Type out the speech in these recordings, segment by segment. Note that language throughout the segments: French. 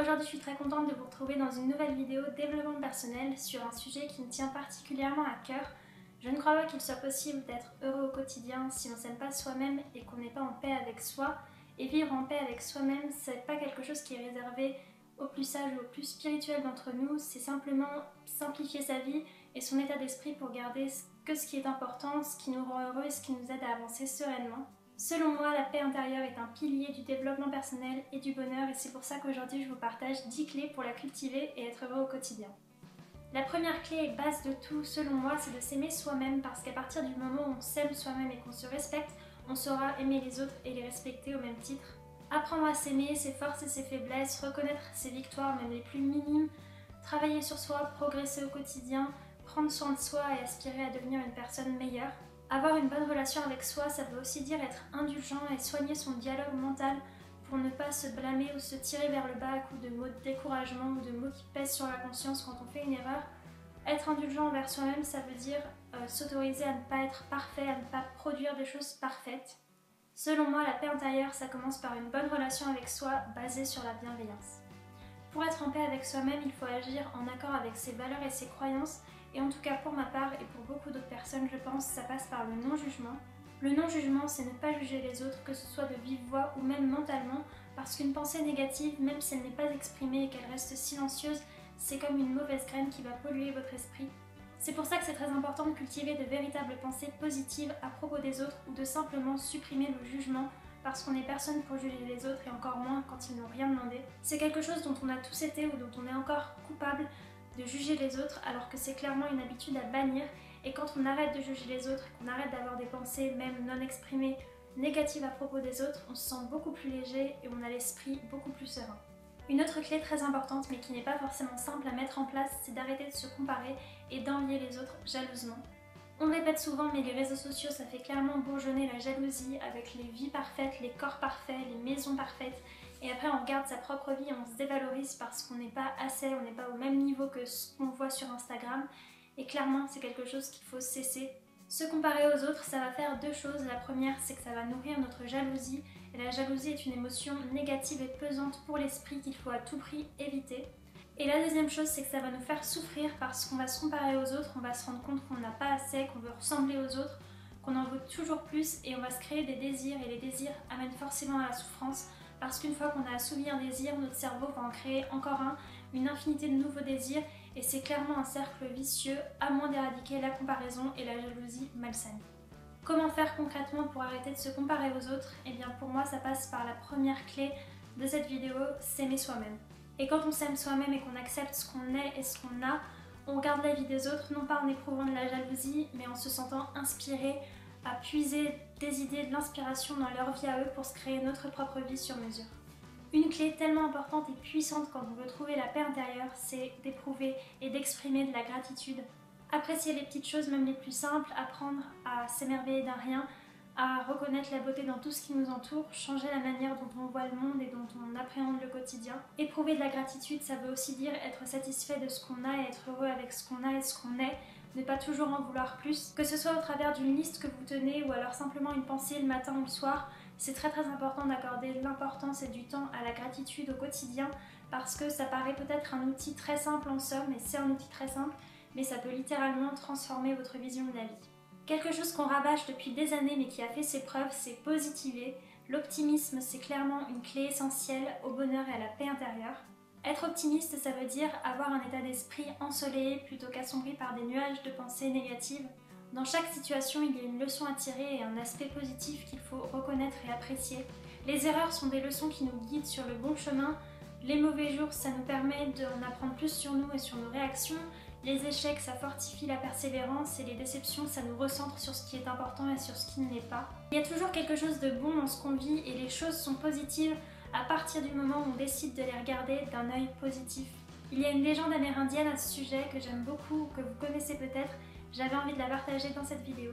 Aujourd'hui, je suis très contente de vous retrouver dans une nouvelle vidéo développement personnel sur un sujet qui me tient particulièrement à cœur. Je ne crois pas qu'il soit possible d'être heureux au quotidien si on ne s'aime pas soi-même et qu'on n'est pas en paix avec soi. Et vivre en paix avec soi-même, c'est pas quelque chose qui est réservé aux plus sages ou aux plus spirituels d'entre nous, c'est simplement simplifier sa vie et son état d'esprit pour garder que ce qui est important, ce qui nous rend heureux et ce qui nous aide à avancer sereinement. Selon moi, la paix intérieure est un pilier du développement personnel et du bonheur et c'est pour ça qu'aujourd'hui je vous partage 10 clés pour la cultiver et être heureux au quotidien. La première clé et base de tout, selon moi, c'est de s'aimer soi-même parce qu'à partir du moment où on s'aime soi-même et qu'on se respecte, on saura aimer les autres et les respecter au même titre. Apprendre à s'aimer, ses forces et ses faiblesses, reconnaître ses victoires, même les plus minimes, travailler sur soi, progresser au quotidien, prendre soin de soi et aspirer à devenir une personne meilleure. Avoir une bonne relation avec soi, ça veut aussi dire être indulgent et soigner son dialogue mental pour ne pas se blâmer ou se tirer vers le bas à coups de mots de découragement ou de mots qui pèsent sur la conscience quand on fait une erreur. Être indulgent envers soi-même, ça veut dire s'autoriser à ne pas être parfait, à ne pas produire des choses parfaites. Selon moi, la paix intérieure, ça commence par une bonne relation avec soi basée sur la bienveillance. Pour être en paix avec soi-même, il faut agir en accord avec ses valeurs et ses croyances. Et en tout cas pour ma part et pour beaucoup d'autres personnes, je pense, ça passe par le non-jugement. Le non-jugement, c'est ne pas juger les autres, que ce soit de vive voix ou même mentalement, parce qu'une pensée négative, même si elle n'est pas exprimée et qu'elle reste silencieuse, c'est comme une mauvaise graine qui va polluer votre esprit. C'est pour ça que c'est très important de cultiver de véritables pensées positives à propos des autres ou de simplement supprimer le jugement parce qu'on n'est personne pour juger les autres et encore moins quand ils n'ont rien demandé. C'est quelque chose dont on a tous été ou dont on est encore coupable de juger les autres alors que c'est clairement une habitude à bannir et quand on arrête de juger les autres, qu'on arrête d'avoir des pensées même non exprimées négatives à propos des autres, on se sent beaucoup plus léger et on a l'esprit beaucoup plus serein. Une autre clé très importante mais qui n'est pas forcément simple à mettre en place, c'est d'arrêter de se comparer et d'envier les autres jalousement. On le répète souvent mais les réseaux sociaux ça fait clairement bourgeonner la jalousie avec les vies parfaites, les corps parfaits, les maisons parfaites et après on regarde sa propre vie et on se dévalorise parce qu'on n'est pas assez, on n'est pas au même niveau que ce qu'on voit sur Instagram et clairement c'est quelque chose qu'il faut cesser. Se comparer aux autres ça va faire deux choses, la première c'est que ça va nourrir notre jalousie et la jalousie est une émotion négative et pesante pour l'esprit qu'il faut à tout prix éviter. Et la deuxième chose, c'est que ça va nous faire souffrir parce qu'on va se comparer aux autres, on va se rendre compte qu'on n'a pas assez, qu'on veut ressembler aux autres, qu'on en veut toujours plus et on va se créer des désirs et les désirs amènent forcément à la souffrance parce qu'une fois qu'on a assouvi un désir, notre cerveau va en créer encore un, une infinité de nouveaux désirs et c'est clairement un cercle vicieux à moins d'éradiquer la comparaison et la jalousie malsaine. Comment faire concrètement pour arrêter de se comparer aux autres? Eh bien pour moi ça passe par la première clé de cette vidéo, s'aimer soi-même. Et quand on s'aime soi-même et qu'on accepte ce qu'on est et ce qu'on a, on regarde la vie des autres non pas en éprouvant de la jalousie, mais en se sentant inspiré à puiser des idées, de l'inspiration dans leur vie à eux pour se créer notre propre vie sur mesure. Une clé tellement importante et puissante quand on veut trouver la paix intérieure, c'est d'éprouver et d'exprimer de la gratitude. Apprécier les petites choses, même les plus simples, apprendre à s'émerveiller d'un rien, à reconnaître la beauté dans tout ce qui nous entoure, changer la manière dont on voit le monde et dont on appréhende le quotidien. Éprouver de la gratitude, ça veut aussi dire être satisfait de ce qu'on a et être heureux avec ce qu'on a et ce qu'on est, ne pas toujours en vouloir plus. Que ce soit au travers d'une liste que vous tenez ou alors simplement une pensée le matin ou le soir, c'est très important d'accorder l'importance et du temps à la gratitude au quotidien parce que ça paraît peut-être un outil très simple en somme, et c'est un outil très simple, mais ça peut littéralement transformer votre vision de la vie. Quelque chose qu'on rabâche depuis des années mais qui a fait ses preuves, c'est positiver. L'optimisme, c'est clairement une clé essentielle au bonheur et à la paix intérieure. Être optimiste, ça veut dire avoir un état d'esprit ensoleillé plutôt qu'assombri par des nuages de pensées négatives. Dans chaque situation, il y a une leçon à tirer et un aspect positif qu'il faut reconnaître et apprécier. Les erreurs sont des leçons qui nous guident sur le bon chemin. Les mauvais jours, ça nous permet d'en apprendre plus sur nous et sur nos réactions. Les échecs, ça fortifie la persévérance et les déceptions, ça nous recentre sur ce qui est important et sur ce qui ne l'est pas. Il y a toujours quelque chose de bon dans ce qu'on vit et les choses sont positives à partir du moment où on décide de les regarder d'un œil positif. Il y a une légende amérindienne à ce sujet que j'aime beaucoup, que vous connaissez peut-être, j'avais envie de la partager dans cette vidéo.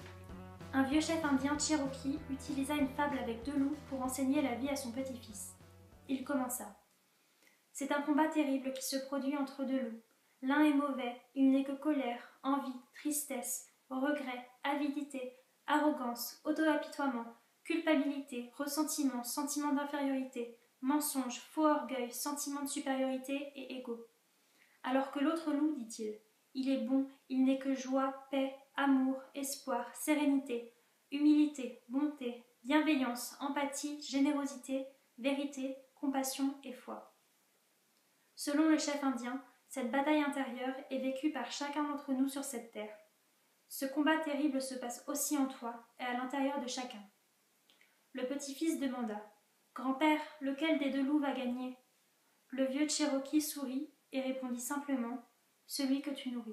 Un vieux chef indien Cherokee utilisa une fable avec deux loups pour enseigner la vie à son petit-fils. Il commença. C'est un combat terrible qui se produit entre deux loups. L'un est mauvais, il n'est que colère, envie, tristesse, regret, avidité, arrogance, auto-apitoiement, culpabilité, ressentiment, sentiment d'infériorité, mensonge, faux orgueil, sentiment de supériorité et ego. Alors que l'autre loup, dit-il, il est bon, il n'est que joie, paix, amour, espoir, sérénité, humilité, bonté, bienveillance, empathie, générosité, vérité, compassion et foi. Selon le chef indien, cette bataille intérieure est vécue par chacun d'entre nous sur cette terre. Ce combat terrible se passe aussi en toi et à l'intérieur de chacun. Le petit-fils demanda « Grand-père, lequel des deux loups va gagner ?» Le vieux Cherokee sourit et répondit simplement « Celui que tu nourris ».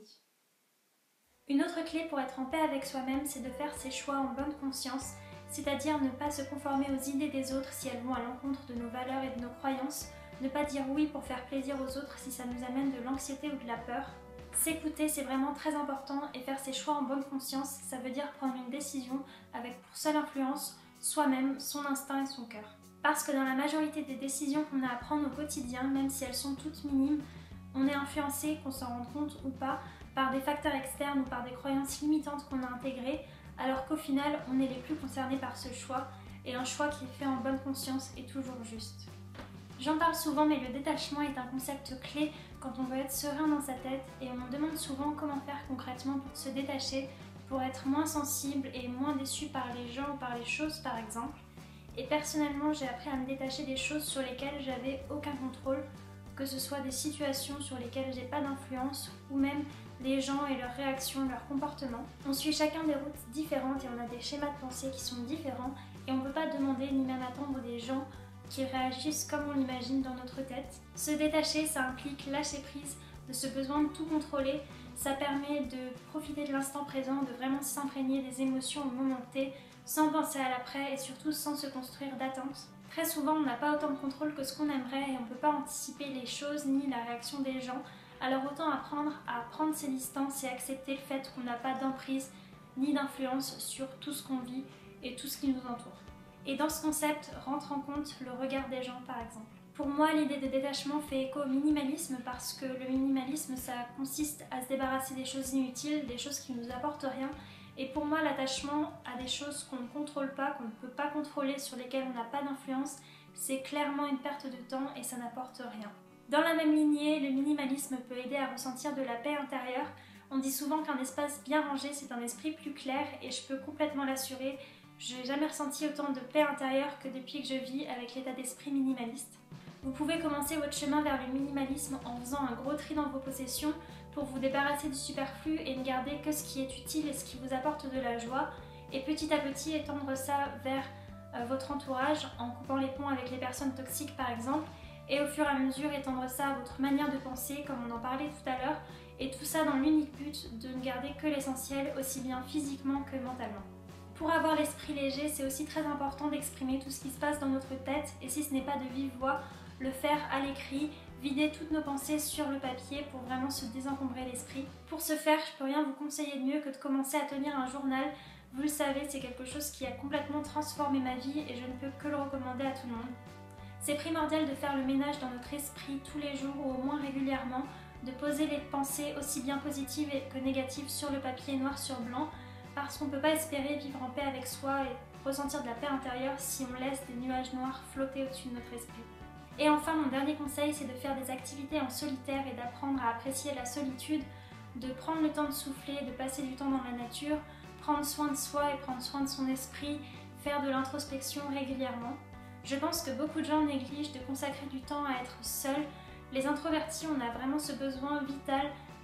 Une autre clé pour être en paix avec soi-même, c'est de faire ses choix en bonne conscience, c'est-à-dire ne pas se conformer aux idées des autres si elles vont à l'encontre de nos valeurs et de nos croyances, ne pas dire oui pour faire plaisir aux autres si ça nous amène de l'anxiété ou de la peur. S'écouter, c'est vraiment très important et faire ses choix en bonne conscience, ça veut dire prendre une décision avec pour seule influence soi-même, son instinct et son cœur. Parce que dans la majorité des décisions qu'on a à prendre au quotidien, même si elles sont toutes minimes, on est influencé, qu'on s'en rende compte ou pas, par des facteurs externes ou par des croyances limitantes qu'on a intégrées, alors qu'au final, on est les plus concernés par ce choix, et un choix qui est fait en bonne conscience est toujours juste. J'en parle souvent, mais le détachement est un concept clé quand on veut être serein dans sa tête, et on me demande souvent comment faire concrètement pour se détacher, pour être moins sensible et moins déçu par les gens ou par les choses par exemple. Et personnellement, j'ai appris à me détacher des choses sur lesquelles j'avais aucun contrôle, que ce soit des situations sur lesquelles j'ai pas d'influence ou même les gens et leurs réactions, leurs comportements. On suit chacun des routes différentes et on a des schémas de pensée qui sont différents et on ne peut pas demander ni même attendre des gens qui réagissent comme on l'imagine dans notre tête. Se détacher, ça implique lâcher prise de ce besoin de tout contrôler. Ça permet de profiter de l'instant présent, de vraiment s'imprégner des émotions au moment T, sans penser à l'après et surtout sans se construire d'attentes. Très souvent, on n'a pas autant de contrôle que ce qu'on aimerait et on ne peut pas anticiper les choses ni la réaction des gens. Alors autant apprendre à prendre ses distances et accepter le fait qu'on n'a pas d'emprise ni d'influence sur tout ce qu'on vit et tout ce qui nous entoure. Et dans ce concept rentre en compte le regard des gens par exemple. Pour moi, l'idée de détachement fait écho au minimalisme parce que le minimalisme, ça consiste à se débarrasser des choses inutiles, des choses qui ne nous apportent rien. Et pour moi, l'attachement à des choses qu'on ne contrôle pas, qu'on ne peut pas contrôler, sur lesquelles on n'a pas d'influence, c'est clairement une perte de temps et ça n'apporte rien. Dans la même lignée, le minimalisme peut aider à ressentir de la paix intérieure. On dit souvent qu'un espace bien rangé, c'est un esprit plus clair et je peux complètement l'assurer. Je n'ai jamais ressenti autant de paix intérieure que depuis que je vis avec l'état d'esprit minimaliste. Vous pouvez commencer votre chemin vers le minimalisme en faisant un gros tri dans vos possessions pour vous débarrasser du superflu et ne garder que ce qui est utile et ce qui vous apporte de la joie. Et petit à petit étendre ça vers votre entourage en coupant les ponts avec les personnes toxiques par exemple. Et au fur et à mesure étendre ça à votre manière de penser comme on en parlait tout à l'heure. Et tout ça dans l'unique but de ne garder que l'essentiel aussi bien physiquement que mentalement. Pour avoir l'esprit léger, c'est aussi très important d'exprimer tout ce qui se passe dans notre tête et si ce n'est pas de vive voix, le faire à l'écrit, vider toutes nos pensées sur le papier pour vraiment se désencombrer l'esprit. Pour ce faire, je peux rien vous conseiller de mieux que de commencer à tenir un journal. Vous le savez, c'est quelque chose qui a complètement transformé ma vie et je ne peux que le recommander à tout le monde. C'est primordial de faire le ménage dans notre esprit tous les jours ou au moins régulièrement, de poser les pensées aussi bien positives que négatives sur le papier noir sur blanc, parce qu'on ne peut pas espérer vivre en paix avec soi et ressentir de la paix intérieure si on laisse des nuages noirs flotter au-dessus de notre esprit. Et enfin, mon dernier conseil, c'est de faire des activités en solitaire et d'apprendre à apprécier la solitude, de prendre le temps de souffler, de passer du temps dans la nature, prendre soin de soi et prendre soin de son esprit, faire de l'introspection régulièrement. Je pense que beaucoup de gens négligent de consacrer du temps à être seul. Les introvertis, on a vraiment ce besoin vital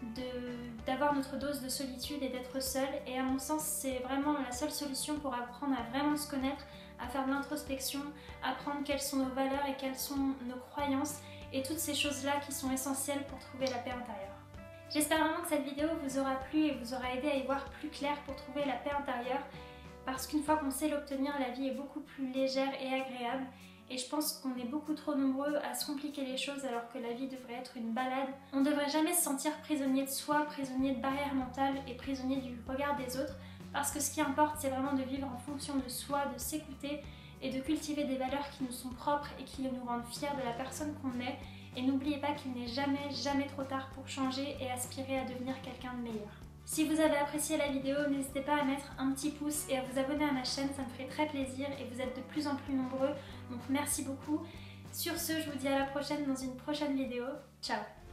d'avoir notre dose de solitude et d'être seul. Et à mon sens, c'est vraiment la seule solution pour apprendre à vraiment se connaître, à faire de l'introspection, apprendre quelles sont nos valeurs et quelles sont nos croyances et toutes ces choses-là qui sont essentielles pour trouver la paix intérieure. J'espère vraiment que cette vidéo vous aura plu et vous aura aidé à y voir plus clair pour trouver la paix intérieure parce qu'une fois qu'on sait l'obtenir, la vie est beaucoup plus légère et agréable et je pense qu'on est beaucoup trop nombreux à se compliquer les choses alors que la vie devrait être une balade. On ne devrait jamais se sentir prisonnier de soi, prisonnier de barrières mentales et prisonnier du regard des autres parce que ce qui importe, c'est vraiment de vivre en fonction de soi, de s'écouter et de cultiver des valeurs qui nous sont propres et qui nous rendent fiers de la personne qu'on est. Et n'oubliez pas qu'il n'est jamais trop tard pour changer et aspirer à devenir quelqu'un de meilleur. Si vous avez apprécié la vidéo, n'hésitez pas à mettre un petit pouce et à vous abonner à ma chaîne, ça me ferait très plaisir et vous êtes de plus en plus nombreux, donc merci beaucoup. Sur ce, je vous dis à la prochaine dans une prochaine vidéo. Ciao!